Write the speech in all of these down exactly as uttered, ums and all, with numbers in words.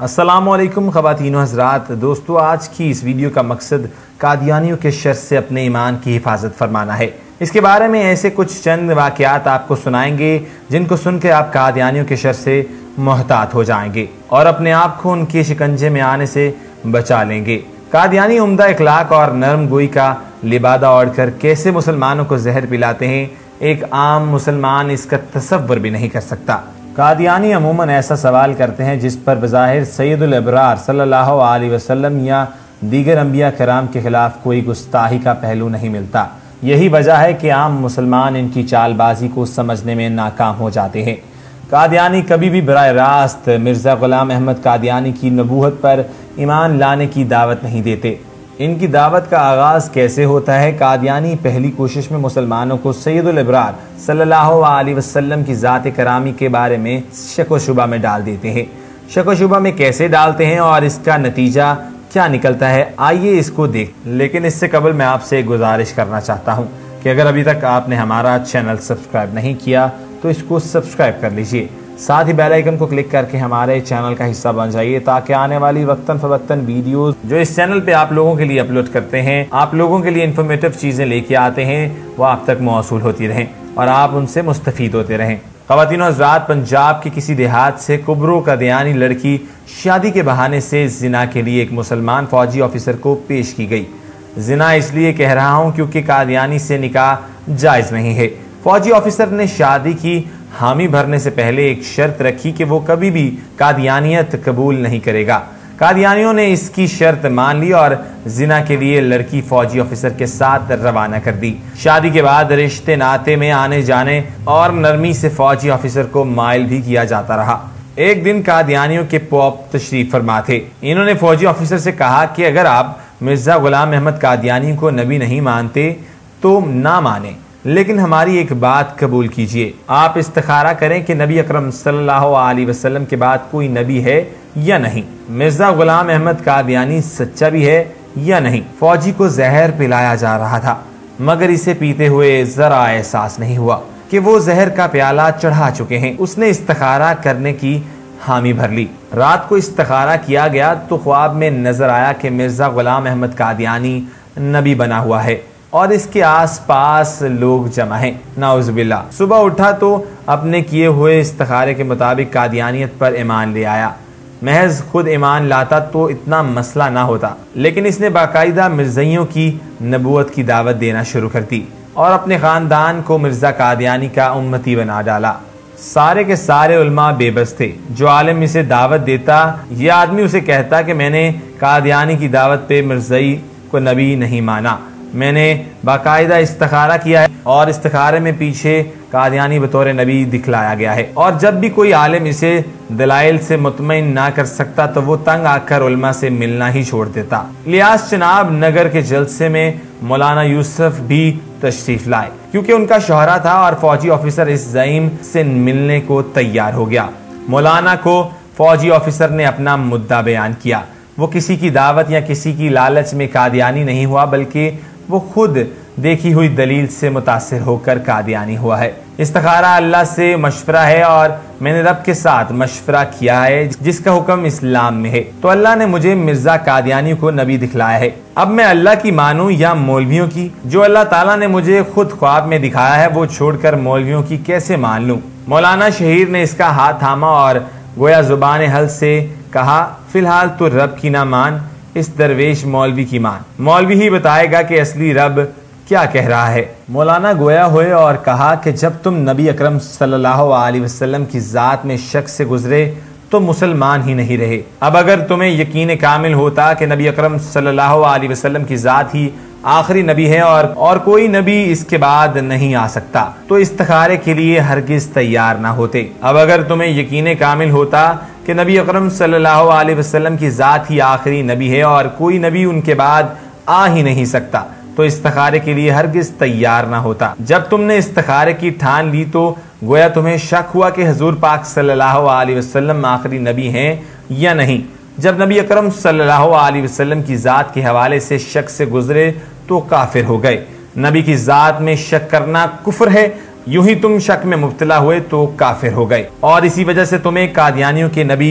अस्सलामुअलैकुम ख़वातीन व हज़रात। दोस्तों, आज की इस वीडियो का मकसद कादियानियों के शर से अपने ईमान की हिफाजत फरमाना है। इसके बारे में ऐसे कुछ चंद वाक़यात आपको सुनाएंगे जिनको सुन के आप कादियानियों के शर से मोहतात हो जाएंगे और अपने आप को उनके शिकंजे में आने से बचा लेंगे। कादियानी उम्दा इखलाक और नरम गोई का लिबादा ओढ़कर कैसे मुसलमानों को जहर पिलाते हैं, एक आम मुसलमान इसका तसव्वुर भी नहीं कर सकता। कादियानी अमूमन ऐसा सवाल करते हैं जिस पर बज़ाहिर सैयदुल अबरार सल्लल्लाहु अलैहि वसल्लम या दीगर अंबिया कराम के खिलाफ कोई गुस्ताही का पहलू नहीं मिलता। यही वजह है कि आम मुसलमान इनकी चालबाजी को समझने में नाकाम हो जाते हैं। कादियानी कभी भी बराह रास्त मिर्ज़ा ग़ुलाम अहमद कादियानी की नबूवत पर ईमान लाने की दावत नहीं देते। इनकी दावत का आगाज़ कैसे होता है? कादियानी पहली कोशिश में मुसलमानों को सैयदुल अबरार सल्लल्लाहु अलैहि वसल्लम की ज़ात करामी के बारे में शक व शुबा में डाल देते हैं। शक व शुबा में कैसे डालते हैं और इसका नतीजा क्या निकलता है, आइए इसको देख। लेकिन इससे कबल मैं आपसे एक गुजारिश करना चाहता हूँ कि अगर अभी तक आपने हमारा चैनल सब्सक्राइब नहीं किया तो इसको सब्सक्राइब कर लीजिए। साथ ही बेल आइकन को क्लिक करके हमारे चैनल का हिस्सा बन जाइए ताकि आने वाली वक्तन फवक्तन वीडियोस जो इस चैनल पे आप लोगों के लिए अपलोड करते हैं, आप लोगों के लिए इन्फॉर्मेटिव चीज़ें लेके आते हैं, वो आप तक मौसूल होती रहें और आप उनसे मुस्तफ़ीद होते रहें। ख़वातीन हज़रात, पंजाब के किसी देहात से कुब्रो कादियानी लड़की शादी के बहाने से जिना के लिए एक मुसलमान फ़ौजी ऑफिसर को पेश की गई। जिना इसलिए कह रहा हूँ क्योंकि कादियानी से निकाह जायज़ नहीं है। फ़ौजी ऑफिसर ने शादी की हामी भरने से पहले एक शर्त रखी कि वो कभी भी कादियानियत कबूल नहीं करेगा। कादियानियों ने इसकी शर्त मान ली और जिना के लिए लड़की फौजी ऑफिसर के साथ रवाना कर दी। शादी के बाद रिश्ते नाते में आने जाने और नरमी से फौजी ऑफिसर को माइल भी किया जाता रहा। एक दिन कादियानियों के पौप तशरीफ फरमा थे। इन्होंने फौजी ऑफिसर से कहा कि अगर आप मिर्ज़ा ग़ुलाम अहमद कादियानी को नबी नहीं मानते तो ना माने, लेकिन हमारी एक बात कबूल कीजिए। आप इस्तिखारा करें कि नबी अकरम सल्लल्लाहु अलैहि वसल्लम के बाद कोई नबी है या नहीं, मिर्ज़ा ग़ुलाम अहमद कादियानी सच्चा भी है या नहीं। फौजी को जहर पिलाया जा रहा था मगर इसे पीते हुए जरा एहसास नहीं हुआ कि वो जहर का प्याला चढ़ा चुके हैं। उसने इस्तिखारा करने की हामी भर ली। रात को इस्तिखारा किया गया तो ख्वाब में नजर आया कि मिर्ज़ा ग़ुलाम अहमद कादियानी नबी बना हुआ है और इसके आसपास लोग जमा हैं। नाउज़ुबिल्लाह। सुबह उठा तो अपने किए हुए इस्तिखारे के मुताबिक कादियानियत पर ईमान ले आया। महज खुद ईमान लाता तो इतना मसला ना होता, लेकिन इसने बाकायदा मिर्ज़इयों की नबूवत की दावत देना शुरू कर दी और अपने ख़ानदान को मिर्ज़ा कादियानी का उम्मती बना डाला। सारे के सारे उलमा बेबस थे। जो आलिम इसे दावत देता, यह आदमी उसे कहता कि मैंने कादियानी की दावत पे मिर्ज़ई को नबी नहीं माना, मैंने बाकायदा इस्तिखारा किया है और इस्तिखारे में पीछे कादियानी बतौर नबी दिखलाया गया है। और जब भी कोई आलिम इसे दलाइल से मुतमईन ना कर सकता तो वो तंग आकर उलमा से मिलना ही छोड़ देता। लियास चनाब नगर के जलसे में मौलाना यूसुफ भी तशरीफ लाए क्योंकि उनका शोहरा था और फौजी ऑफिसर इस ज़ईम से मिलने को तैयार हो गया। मौलाना को फौजी ऑफिसर ने अपना मुद्दा बयान किया। वो किसी की दावत या किसी की लालच में कादियानी नहीं हुआ, बल्कि वो खुद देखी हुई दलील से मुतासिर होकर कादियानी हुआ है। इस्तिखारा अल्लाह से मशवरा है और मैंने रब के साथ मशवरा किया है जिसका हुक्म इस्लाम में है, तो अल्लाह ने मुझे मिर्ज़ा कादियानी को नबी दिखलाया है। अब मैं अल्लाह की मानूं या मौलवियों की? जो अल्लाह ताला ने मुझे खुद ख्वाब में दिखाया है वो छोड़कर मौलवियों की कैसे मान लूं? मौलाना शहीर ने इसका हाथ थामा और गोया जुबान हल से कहा, फिलहाल तो रब की ना मान, इस दरवेश मौलवी की मान। मौलवी ही बताएगा कि असली रब क्या कह रहा है। मौलाना गोया हुए और कहा कि जब तुम नबी अकरम सल्लल्लाहु अलैहि वसल्लम की ज़ात में शक से गुजरे तो मुसलमान ही नहीं रहे। अब अगर तुम्हें यकीन कामिल होता कि नबी अकरम सल्लल्लाहु अलैहि वसल्लम की ज़ात ही आखिरी नबी है और और कोई नबी इसके बाद नहीं आ सकता, तो इस्तिखारे के लिए हरगिज तैयार ना होते। अब अगर तुम्हें यकीन कामिल होता कि नबी अकरम सल्लल्लाहु अलैहि वसल्लम की ज़ात ही आखिरी नबी है और कोई नबी उनके बाद आ ही नहीं सकता, तो इस्तिखारे के लिए हरगिज तैयार ना होता। जब तुमने इस्तिखारे की ठान ली तो गोया तुम्हें शक हुआ कि हुजूर पाक सल्लल्लाहु अलैहि वसल्लम आखिरी नबी हैं या नहीं। जब नबी अकरम सल्लल्लाहु अलैहि वसल्लम की ज़ात के हवाले से शक से गुजरे तो काफिर हो गए। नबी की ज़ात में शक करना कुफ्र है, यूं ही तुम शक में मुब्तला हुए तो काफिर हो गए और इसी वजह से तुम्हें कादियानियों के नबी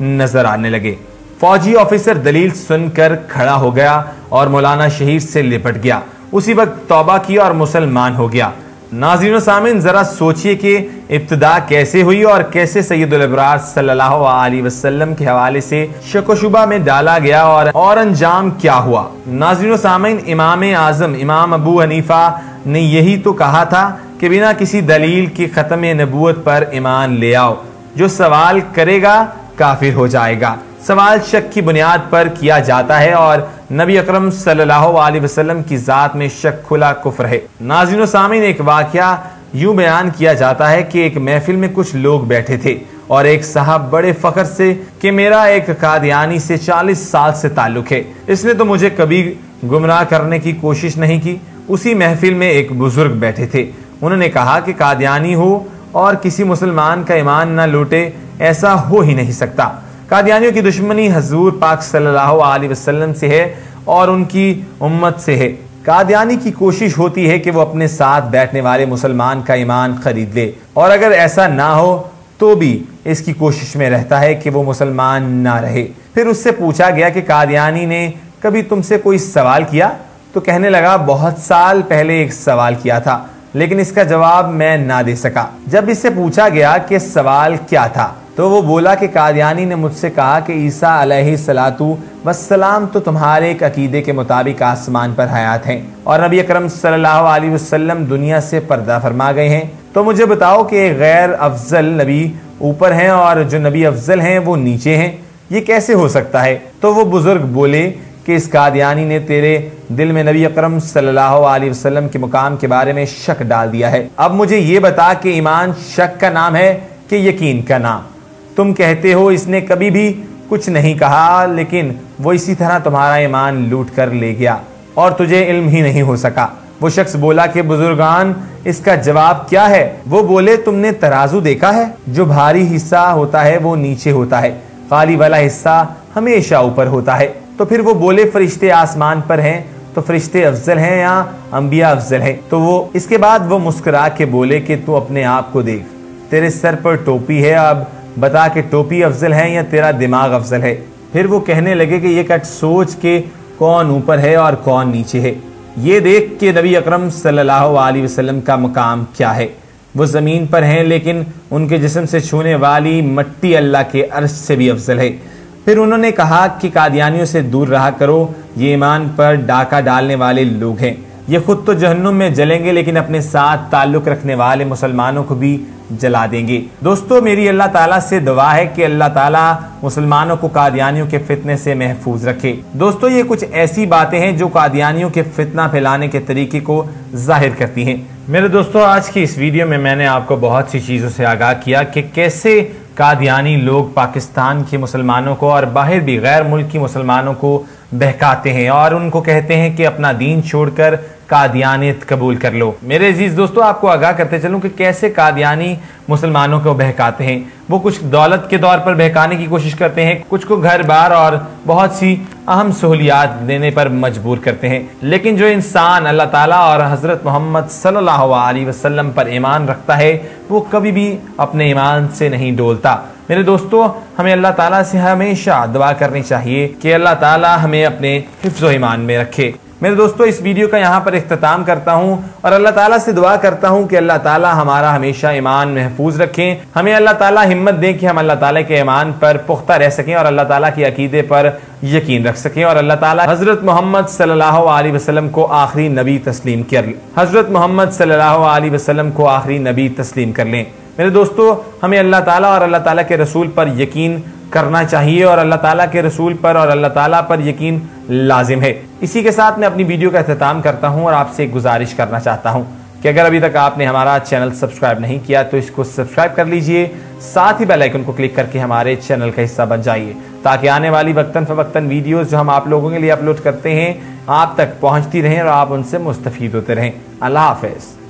नजर आने लगे। फौजी ऑफिसर दलील सुनकर खड़ा हो गया और मौलाना शहीद से लिपट गया। उसी वक्त तौबा की और मुसलमान हो गया। नाज़रीन व सामीन, जरा सोचिए कि इब्तिदा कैसे हुई और कैसे सैयदुल अबरार सल्लल्लाहु अलैहि वसल्लम के हवाले से शक व शुबा में डाला गया और और अंजाम क्या हुआ। नाज़रीन व सामीन, इमाम आजम इमाम अबू हनीफा ने यही तो कहा था कि बिना किसी दलील की खत्म नबूवत पर ईमान ले आओ। जो सवाल करेगा काफिर हो जाएगा। सवाल शक की बुनियाद पर किया जाता है और नबी अकरम सल्लल्लाहु अलैहि वसल्लम की जात में शक खुला कुफ्र है। नाज़रीन व सामीन, एक वाकया यूं बयान किया जाता है कि एक महफिल में कुछ लोग बैठे थे और एक साहब बड़े फख्र से कि मेरा एक कादियानी से चालीस साल से ताल्लुक है, इसने तो मुझे कभी गुमराह करने की कोशिश नहीं की। उसी महफिल में एक बुजुर्ग बैठे थे। उन्होंने कहा कि कादियानी हो और किसी मुसलमान का ईमान न लूटे, ऐसा हो ही नहीं सकता। कादियानियों की दुश्मनी हजूर पाक सल्लल्लाहु अलैहि वसल्लम से है और उनकी उम्मत से है। कादियानी की कोशिश होती है कि वो अपने साथ बैठने वाले मुसलमान का ईमान खरीद ले और अगर ऐसा ना हो तो भी इसकी कोशिश में रहता है कि वो मुसलमान ना रहे। फिर उससे पूछा गया कि कादियानी ने कभी तुमसे कोई सवाल किया? तो कहने लगा, बहुत साल पहले एक सवाल किया था, लेकिन इसका जवाब मैं ना दे सका। जब इससे पूछा गया कि सवाल क्या था तो वो बोला कि कादियानी ने मुझसे कहा कि ईसा अलैहिस्सलातु वस्सलाम तो तुम्हारे एक अकीदे के मुताबिक आसमान पर हयात हैं और नबी अकरम सल्लल्लाहु अलैहि वसल्लम दुनिया से पर्दा फरमा गए हैं। तो मुझे बताओ कि गैर अफजल नबी ऊपर हैं और जो नबी अफजल हैं वो नीचे हैं, ये कैसे हो सकता है? तो वो बुजुर्ग बोले कि इस कादियानी ने तेरे दिल में नबी अकरम सल्लल्लाहु अलैहि वसल्लम के मुकाम के बारे में शक डाल दिया है। अब मुझे ये बता कि ईमान शक का नाम है कि यकीन का नाम? तुम कहते हो इसने कभी भी कुछ नहीं कहा, लेकिन वो इसी तरह तुम्हारा ईमान लूट कर ले गया और तुझे इल्म ही नहीं हो सका। वो शख्स बोला कि बुजुर्गान, इसका जवाब क्या है? वो बोले, तुमने तराजू देखा है? जो भारी हिस्सा होता है वो नीचे होता है, खाली वाला हिस्सा हमेशा ऊपर होता है। तो फिर वो बोले, फरिश्ते आसमान पर हैं तो फरिश्ते अफजल हैं या अंबिया अफजल हैं? तो वो इसके बाद वो मुस्कुरा के बोले कि तू अपने आप को देख, तेरे सर पर टोपी है, अब बता कि टोपी अफजल है या तेरा दिमाग अफजल है? फिर वो कहने लगे कि ये कट सोच के कौन ऊपर है और कौन नीचे है। ये देख के नबी अकरम सल्लल्लाहु अलैहि वसल्लम का मुकाम क्या है। वो जमीन पर हैं लेकिन उनके जिस्म से छूने वाली मट्टी अल्लाह के अर्श से भी अफजल है। फिर उन्होंने कहा कि कादियानियों से दूर रहा करो, ये ईमान पर डाका डालने वाले लोग हैं। ये खुद तो जहन्नुम में जलेंगे लेकिन अपने साथ ताल्लुक रखने वाले मुसलमानों को भी जला देंगे। दोस्तों, मेरी अल्लाह ताला से दुआ है कि अल्लाह ताला मुसलमानों को कादियानियों के फितने से महफूज रखे। दोस्तों, ये कुछ ऐसी बातें हैं जो कादियानियों के फितना फैलाने के तरीके को जाहिर करती हैं। मेरे दोस्तों, आज की इस वीडियो में मैंने आपको बहुत सी चीज़ों से आगाह किया कि कैसे कादियानी लोग पाकिस्तान के मुसलमानों को और बाहर भी गैर मुल्की मुसलमानों को बहकाते हैं और उनको कहते हैं कि अपना दीन छोड़कर कादियानियत कबूल कर लो। मेरे अजीज दोस्तों, आपको आगाह करते चलूं कि कैसे कादियानी मुसलमानों को बहकाते हैं। वो कुछ दौलत के तौर पर बहकाने की कोशिश करते हैं, कुछ को घर बार और बहुत सी अहम सहूलियात देने पर मजबूर करते हैं। लेकिन जो इंसान अल्लाह ताला और हजरत मोहम्मद सल्लल्लाहु अलैहि वसल्लम पर ईमान रखता है वो कभी भी अपने ईमान से नहीं डोलता। मेरे दोस्तों, हमें अल्लाह ताला से हमेशा दुआ करनी चाहिए कि अल्लाह ताला हमें अपने हिफ्ज़ ईमान में रखे। मेरे दोस्तों, इस वीडियो का यहाँ पर इख्तिताम करता हूँ और अल्लाह ताला से दुआ करता हूँ कि अल्लाह ताला हमारा हमेशा ईमान महफूज रखें। हमें अल्लाह ताला हिम्मत दें कि हम अल्लाह ताला के ईमान पर पुख्ता रह सकें और अल्लाह ताला के अकीदे पर यकीन रख सकें और अल्लाह ताला हजरत मोहम्मद सल्लल्लाहु अलैहि वसल्लम को आखिरी नबी तस्लीम कर लें हजरत मोहम्मद सल्लल्लाहु अलैहि वसल्लम को आखिरी नबी तस्लीम कर लें। मेरे दोस्तों, हमें अल्लाह ताला और अल्लाह ताला के रसूल पर यकीन करना चाहिए और अल्लाह ताला के रसूल पर और अल्लाह ताला पर यकीन लाजिम है। इसी के साथ मैं अपनी वीडियो का इख्तिताम करता हूं और आपसे एक गुजारिश करना चाहता हूं कि अगर अभी तक आपने हमारा चैनल सब्सक्राइब नहीं किया तो इसको सब्सक्राइब कर लीजिए, साथ ही बेल आइकन को क्लिक करके हमारे चैनल का हिस्सा बन जाइए ताकि आने वाली वक्तन फवक्तन वीडियोस जो हम आप लोगों के लिए अपलोड करते हैं आप तक पहुंचती रहें और आप उनसे मुस्तफीद होते रहें। अल्लाह हाफिज।